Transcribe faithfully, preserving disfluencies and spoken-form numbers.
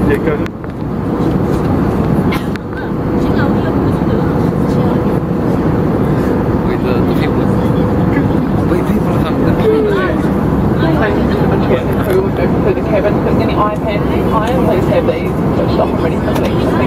Yeah, go. Wait, the, the people. Wait, people are coming. Who would go through the cabin? Because any iPad, I always have these switched off and ready for collection.